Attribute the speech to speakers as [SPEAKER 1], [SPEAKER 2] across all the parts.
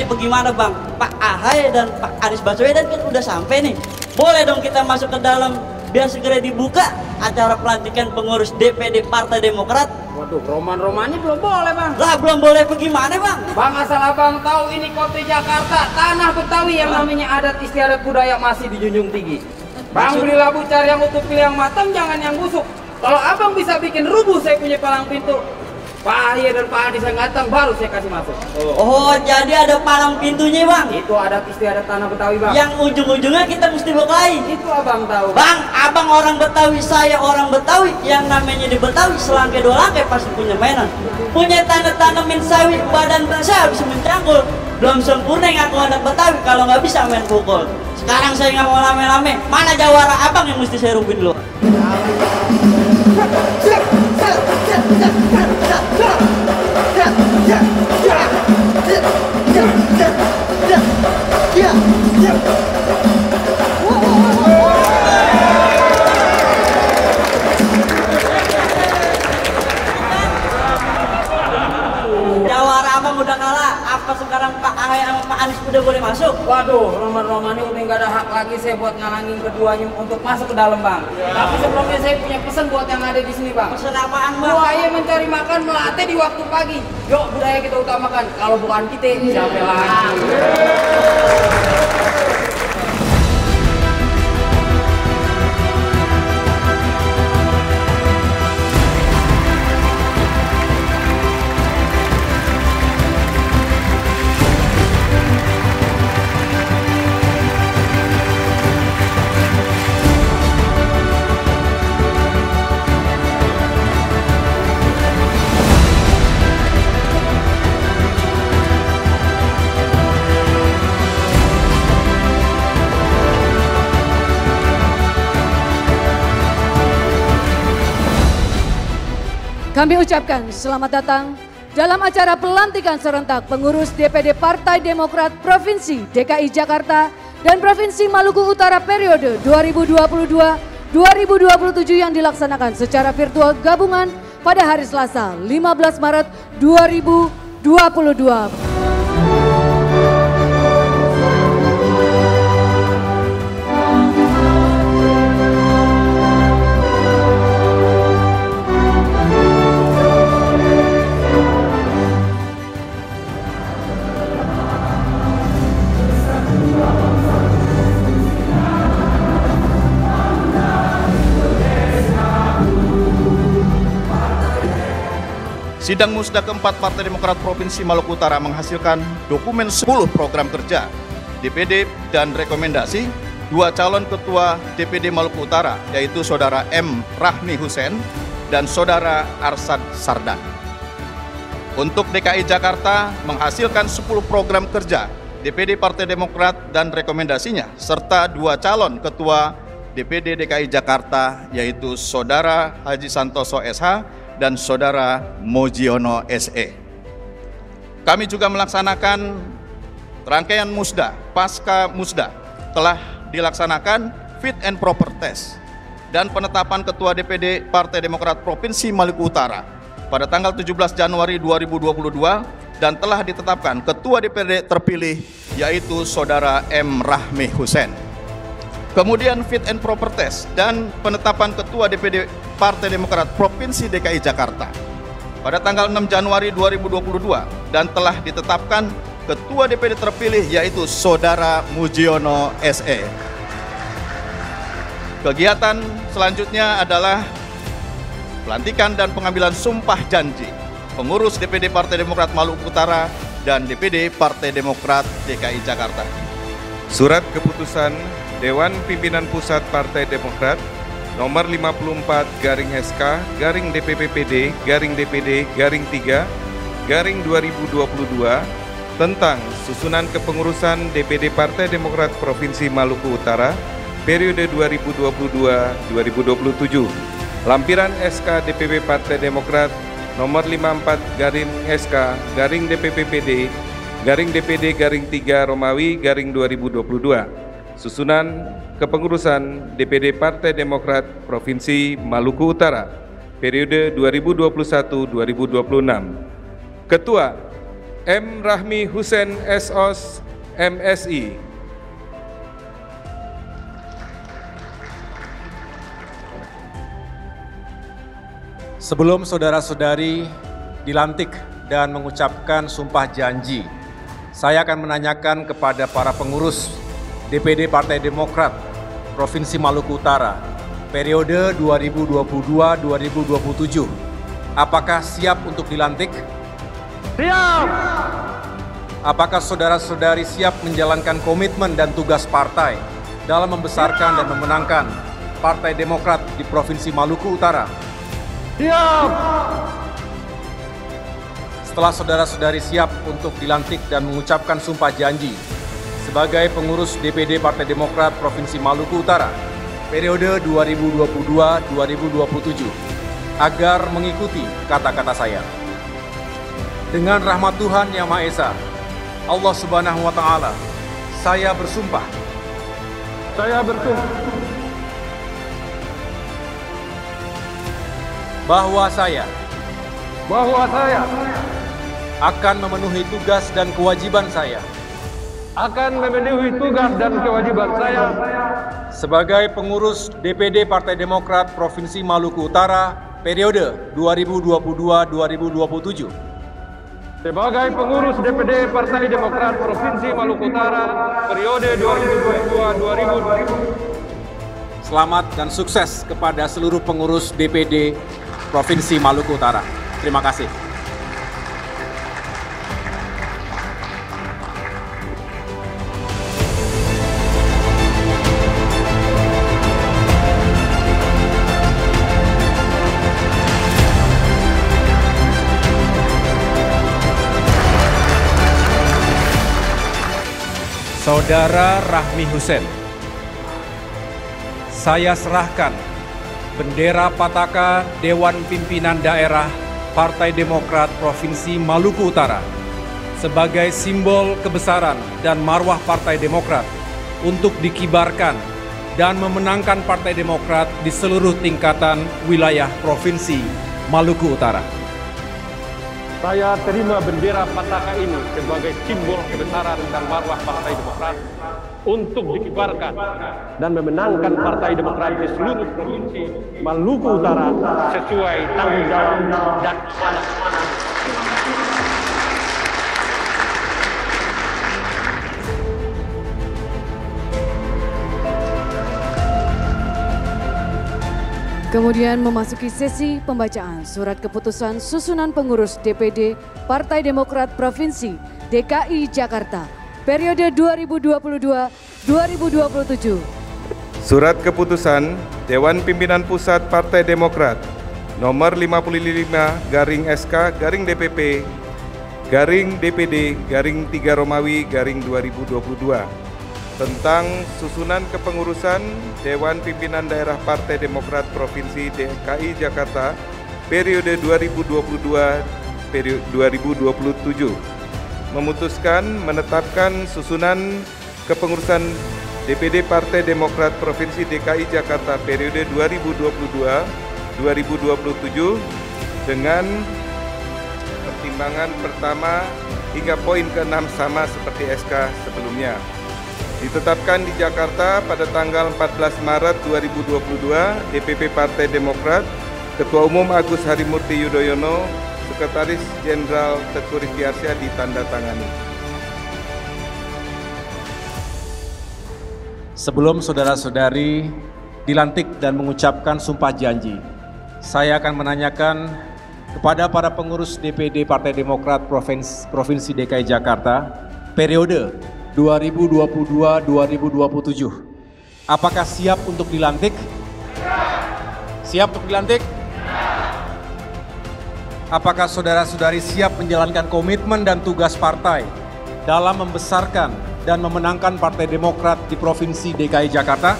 [SPEAKER 1] bagaimana Bang? Pak Ahy dan Pak Anies Baswedan kan udah sampai nih. Boleh dong kita masuk ke dalam biar segera dibuka acara pelantikan pengurus DPD Partai Demokrat.
[SPEAKER 2] Waduh, roman-romannya belum boleh Bang.
[SPEAKER 1] Lah belum boleh bagaimana Bang?
[SPEAKER 2] Bang, asal abang tahu ini kota Jakarta, tanah Betawi yang namanya adat istiadat budaya masih dijunjung tinggi. Bang, belilah bucar yang utuh, pilih yang matang, jangan yang busuk. Kalau abang bisa bikin rubuh saya punya palang pintu, Pak Ahy dan Pak Anies yang datang baru saya kasih masuk.
[SPEAKER 1] Oh, jadi ada palang pintunya Bang?
[SPEAKER 2] Itu adat istiadat tanah Betawi Bang.
[SPEAKER 1] Yang ujung-ujungnya kita mesti bukain.
[SPEAKER 2] Itu abang tahu.
[SPEAKER 1] Bang, abang orang Betawi, saya orang Betawi. Yang namanya di Betawi selangkai dua langkai pasti punya mainan. Punya tanemin sawit, badan saya bisa mencangkul. Belum sempurna yang aku anak Betawi kalau nggak bisa main pukul. Sekarang saya nggak mau lame-lame. Mana jawara abang yang mesti saya rubin dulu? Jawara abang udah kalah. Apa sekarang Pak Ahy sama Pak Anies udah boleh masuk?
[SPEAKER 2] Waduh, roman-romannya udah nggak ada hak lagi saya buat ngalangin keduanya untuk masuk ke dalam Bang. Tapi sebelumnya saya punya pesan buat yang ada di sini Bang.
[SPEAKER 1] Pesan apaan Bang?
[SPEAKER 2] Buaya mencari makan melatih di waktu pagi. Yuk, budaya kita utamakan. Kalau bukan kita, siapa lagi?
[SPEAKER 3] Kami ucapkan selamat datang dalam acara pelantikan serentak pengurus DPD Partai Demokrat Provinsi DKI Jakarta dan Provinsi Maluku Utara periode 2022-2027 yang dilaksanakan secara virtual gabungan pada hari Selasa 15 Maret 2022.
[SPEAKER 4] Sidang Musda keempat Partai Demokrat Provinsi Maluku Utara menghasilkan dokumen 10 program kerja DPD dan rekomendasi dua calon ketua DPD Maluku Utara, yaitu Saudara M. Rahmi Hussein dan Saudara Arsad Sardan. Untuk DKI Jakarta menghasilkan 10 program kerja DPD Partai Demokrat dan rekomendasinya, serta dua calon ketua DPD DKI Jakarta, yaitu Saudara Haji Santoso SH dan Saudara Mojiono SE. Kami juga melaksanakan rangkaian musda, pasca musda telah dilaksanakan fit and proper test dan penetapan Ketua DPD Partai Demokrat Provinsi Maluku Utara pada tanggal 17 Januari 2022 dan telah ditetapkan Ketua DPD terpilih, yaitu Saudara M. Rahmi Hussein. Kemudian fit and proper test dan penetapan Ketua DPD Partai Demokrat Provinsi DKI Jakarta pada tanggal 6 Januari 2022 dan telah ditetapkan Ketua DPD terpilih, yaitu Saudara Mujiono SE. Kegiatan selanjutnya adalah pelantikan dan pengambilan sumpah janji pengurus DPD Partai Demokrat Maluku Utara dan DPD Partai Demokrat DKI Jakarta.
[SPEAKER 5] Surat Keputusan Dewan Pimpinan Pusat Partai Demokrat nomor 54-SP-DPD-DPD-3-2022 tentang susunan kepengurusan DPD Partai Demokrat Provinsi Maluku Utara periode 2022-2027. Lampiran SK DPP Partai Demokrat nomor 54-SP-DPPPD-DPD-3 Romawi-2022. Susunan kepengurusan DPD Partai Demokrat Provinsi Maluku Utara periode 2021-2026. Ketua M. Rahmi Hussein SOS, MSI.
[SPEAKER 6] Sebelum saudara-saudari dilantik dan mengucapkan sumpah janji, saya akan menanyakan kepada para pengurus DPD Partai Demokrat Provinsi Maluku Utara periode 2022-2027. Apakah siap untuk dilantik?
[SPEAKER 7] Siap!
[SPEAKER 6] Apakah saudara-saudari siap menjalankan komitmen dan tugas partai dalam membesarkan dan memenangkan Partai Demokrat di Provinsi Maluku Utara?
[SPEAKER 7] Siap!
[SPEAKER 6] Setelah saudara-saudari siap untuk dilantik dan mengucapkan sumpah janji sebagai pengurus DPD Partai Demokrat Provinsi Maluku Utara periode 2022-2027, agar mengikuti kata-kata saya. Dengan rahmat Tuhan Yang Maha Esa, Allah Subhanahu wa Ta'ala, saya bersumpah.
[SPEAKER 7] Saya bersumpah
[SPEAKER 6] Bahwa saya akan memenuhi tugas dan kewajiban saya sebagai pengurus DPD Partai Demokrat Provinsi Maluku Utara periode 2022-2027.
[SPEAKER 7] sebagai pengurus DPD Partai Demokrat Provinsi Maluku Utara periode 2022-2027.
[SPEAKER 6] Selamat dan sukses kepada seluruh pengurus DPD Provinsi Maluku Utara. Terima kasih. Saudara Rahmi Hussein, saya serahkan bendera Pataka Dewan Pimpinan Daerah Partai Demokrat Provinsi Maluku Utara sebagai simbol kebesaran dan marwah Partai Demokrat untuk dikibarkan dan memenangkan Partai Demokrat di seluruh tingkatan wilayah Provinsi Maluku Utara.
[SPEAKER 7] Saya terima bendera Pataka ini sebagai simbol kebesaran dan marwah Partai Demokrat untuk dikibarkan dan memenangkan Partai Demokrat di seluruh provinsi Maluku Utara sesuai tanggung jawab dan amanah.
[SPEAKER 3] Kemudian memasuki sesi pembacaan surat keputusan susunan pengurus DPD Partai Demokrat Provinsi DKI Jakarta periode 2022-2027.
[SPEAKER 5] Surat keputusan Dewan Pimpinan Pusat Partai Demokrat nomor 55/SK/DPP DPD 3 Romawi 2022 tentang susunan kepengurusan Dewan Pimpinan Daerah Partai Demokrat Provinsi DKI Jakarta periode 2022-2027, memutuskan menetapkan susunan kepengurusan DPD Partai Demokrat Provinsi DKI Jakarta periode 2022-2027 dengan pertimbangan pertama hingga poin ke-6 sama seperti SK sebelumnya. Ditetapkan di Jakarta pada tanggal 14 Maret 2022, DPP Partai Demokrat, Ketua Umum Agus Harimurti Yudhoyono, Sekretaris Jenderal Teguh Rifdiarsyah ditandatangani.
[SPEAKER 6] Sebelum saudara-saudari dilantik dan mengucapkan sumpah janji, saya akan menanyakan kepada para pengurus DPD Partai Demokrat Provinsi DKI Jakarta periode 2022-2027. Apakah siap untuk dilantik? Siap untuk dilantik? Apakah saudara-saudari siap menjalankan komitmen dan tugas partai dalam membesarkan dan memenangkan Partai Demokrat di Provinsi DKI Jakarta?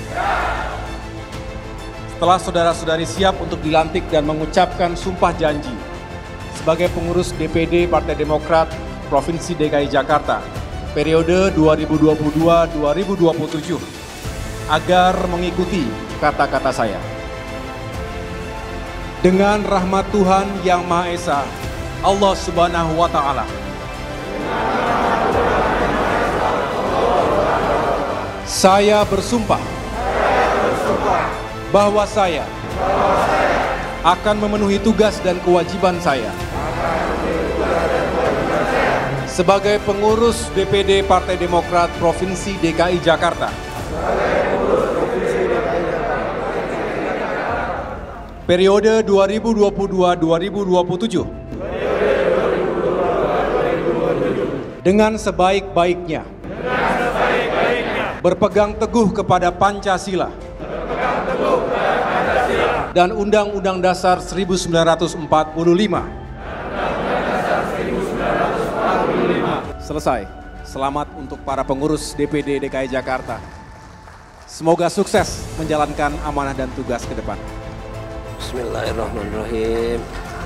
[SPEAKER 6] Setelah saudara-saudari siap untuk dilantik dan mengucapkan sumpah janji sebagai pengurus DPD Partai Demokrat Provinsi DKI Jakarta periode 2022-2027, agar mengikuti kata-kata saya. Dengan rahmat Tuhan Yang Maha Esa, Allah Subhanahu wa Ta'ala, Saya bersumpah bahwa saya akan memenuhi tugas dan kewajiban saya sebagai pengurus DPD Partai Demokrat Provinsi DKI Jakarta periode 2022-2027 dengan sebaik-baiknya berpegang teguh kepada Pancasila dan Undang-Undang Dasar 1945. Selesai. Selamat untuk para pengurus DPD DKI Jakarta. Semoga sukses menjalankan amanah dan tugas ke depan.
[SPEAKER 8] Bismillahirrahmanirrahim.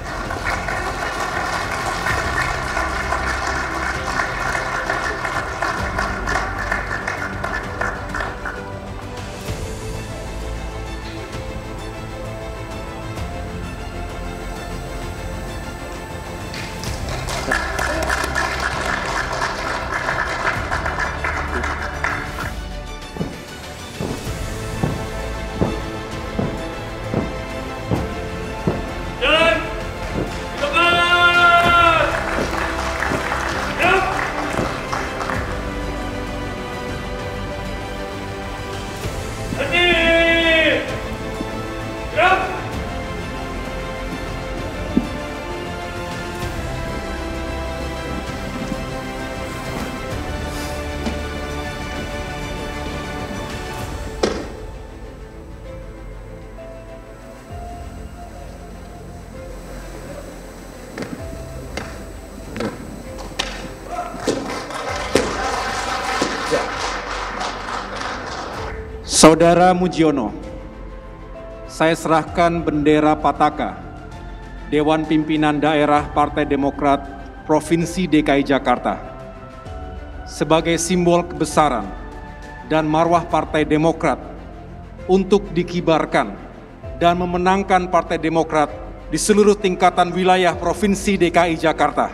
[SPEAKER 6] Saudara Mujiono, saya serahkan bendera Pataka Dewan Pimpinan Daerah Partai Demokrat Provinsi DKI Jakarta sebagai simbol kebesaran dan marwah Partai Demokrat untuk dikibarkan dan memenangkan Partai Demokrat di seluruh tingkatan wilayah Provinsi DKI Jakarta.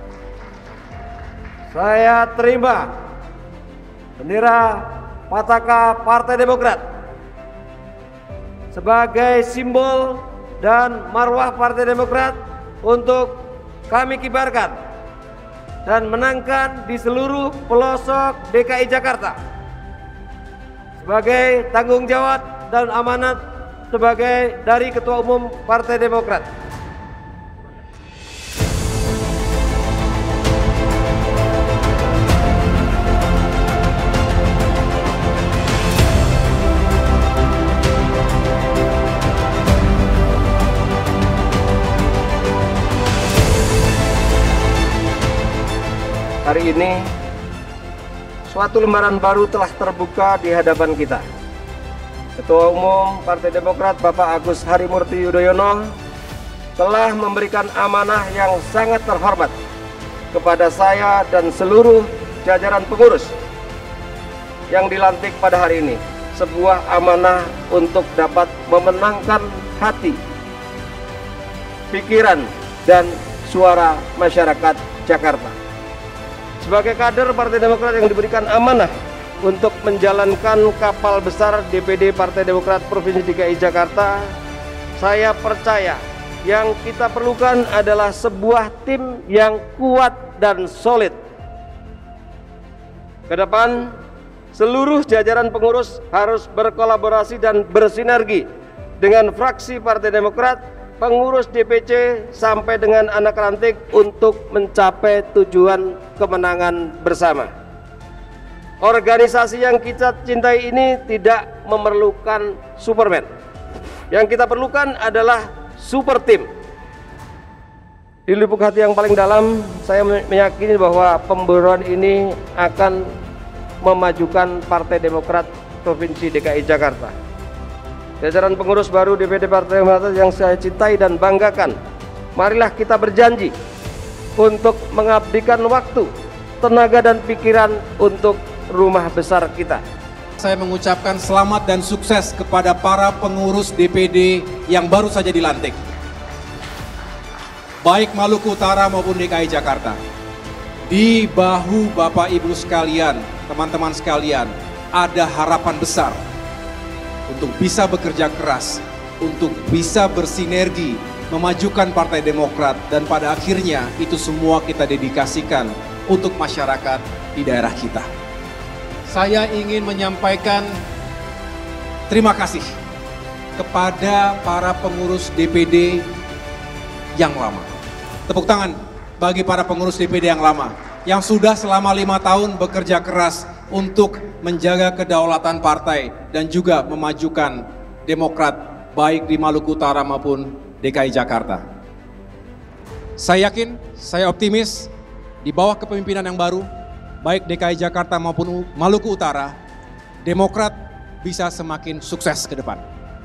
[SPEAKER 8] Saya terima bendera Pataka Partai Demokrat sebagai simbol dan marwah Partai Demokrat untuk kami kibarkan dan menangkan di seluruh pelosok DKI Jakarta sebagai tanggung jawab dan amanat sebagai dari Ketua Umum Partai Demokrat. Hari ini, suatu lembaran baru telah terbuka di hadapan kita. Ketua Umum Partai Demokrat Bapak Agus Harimurti Yudhoyono telah memberikan amanah yang sangat terhormat kepada saya dan seluruh jajaran pengurus yang dilantik pada hari ini. Sebuah amanah untuk dapat memenangkan hati, pikiran, dan suara masyarakat Jakarta. Sebagai kader Partai Demokrat yang diberikan amanah untuk menjalankan kapal besar DPD Partai Demokrat Provinsi DKI Jakarta, saya percaya yang kita perlukan adalah sebuah tim yang kuat dan solid. Kedepan, seluruh jajaran pengurus harus berkolaborasi dan bersinergi dengan fraksi Partai Demokrat, pengurus DPC sampai dengan anak ranting untuk mencapai tujuan kemenangan bersama. Organisasi yang kita cintai ini tidak memerlukan Superman. Yang kita perlukan adalah super team. Di lubuk hati yang paling dalam, saya meyakini bahwa pemburuan ini akan memajukan Partai Demokrat Provinsi DKI Jakarta. Jajaran pengurus baru DPD Partai Demokrat yang saya cintai dan banggakan, marilah kita berjanji untuk mengabdikan waktu, tenaga, dan pikiran untuk rumah besar kita.
[SPEAKER 6] Saya mengucapkan selamat dan sukses kepada para pengurus DPD yang baru saja dilantik, baik Maluku Utara maupun DKI Jakarta. Di bahu Bapak Ibu sekalian, teman-teman sekalian, ada harapan besar untuk bisa bekerja keras, untuk bisa bersinergi, memajukan Partai Demokrat, dan pada akhirnya itu semua kita dedikasikan untuk masyarakat di daerah kita. Saya ingin menyampaikan terima kasih kepada para pengurus DPD yang lama. Tepuk tangan bagi para pengurus DPD yang lama, yang sudah selama 5 tahun bekerja keras untuk menjaga kedaulatan partai dan juga memajukan Demokrat baik di Maluku Utara maupun DKI Jakarta. Saya yakin, saya optimis di bawah kepemimpinan yang baru, baik DKI Jakarta maupun Maluku Utara, Demokrat bisa semakin sukses ke depan.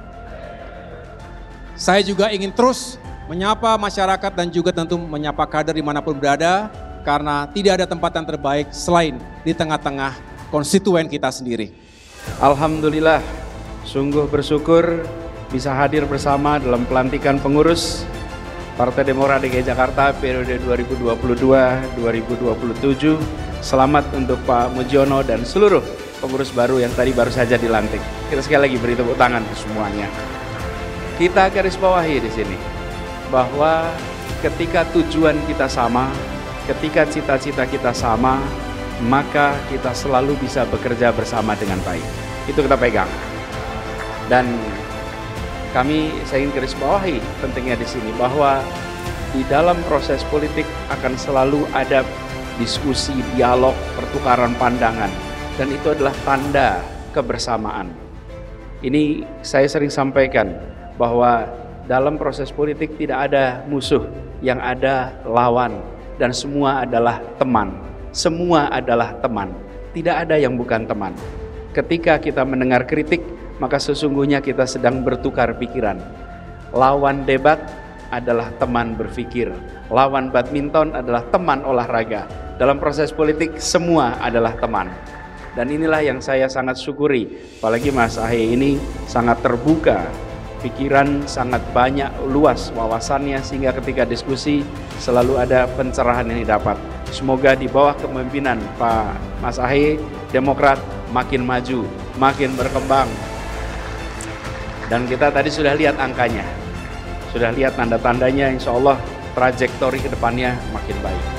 [SPEAKER 6] Saya juga ingin terus menyapa masyarakat dan juga tentu menyapa kader dimanapun berada, karena tidak ada tempat yang terbaik selain di tengah-tengah konstituen kita sendiri.
[SPEAKER 9] Alhamdulillah, sungguh bersyukur bisa hadir bersama dalam pelantikan pengurus Partai Demokrat DKI Jakarta periode 2022-2027. Selamat untuk Pak Mujiono dan seluruh pengurus baru yang tadi baru saja dilantik. Kita sekali lagi beri tepuk tangan ke semuanya. Kita garis bawahi di sini bahwa ketika tujuan kita sama, ketika cita-cita kita sama, maka kita selalu bisa bekerja bersama dengan baik. Itu kita pegang. Dan saya ingin garis bawahi pentingnya di sini bahwa di dalam proses politik akan selalu ada diskusi, dialog, pertukaran pandangan, dan itu adalah tanda kebersamaan. Ini saya sering sampaikan bahwa dalam proses politik tidak ada musuh, yang ada lawan, dan semua adalah teman. Semua adalah teman, tidak ada yang bukan teman. Ketika kita mendengar kritik, maka sesungguhnya kita sedang bertukar pikiran. Lawan debat adalah teman berpikir, lawan badminton adalah teman olahraga. Dalam proses politik semua adalah teman. Dan inilah yang saya sangat syukuri, apalagi Mas Ahy ini sangat terbuka, pikiran sangat banyak, luas wawasannya, sehingga ketika diskusi selalu ada pencerahan yang didapat. Semoga di bawah kepemimpinan Pak Mas Ahy, Demokrat makin maju, makin berkembang. Dan kita tadi sudah lihat angkanya, sudah lihat tanda-tandanya, insya Allah trajektori ke depannya makin baik.